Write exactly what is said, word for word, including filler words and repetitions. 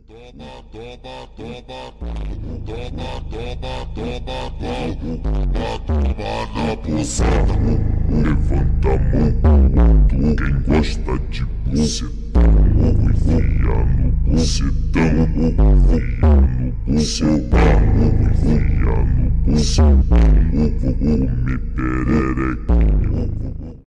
Toma, toma, toma, toma, toma, toma, toma, toma na buçada. Levanta a mão, quem gosta de bucetão, enfia no bucetão, enfia no bucetão, enfia no bucetão. Vou comer perereca.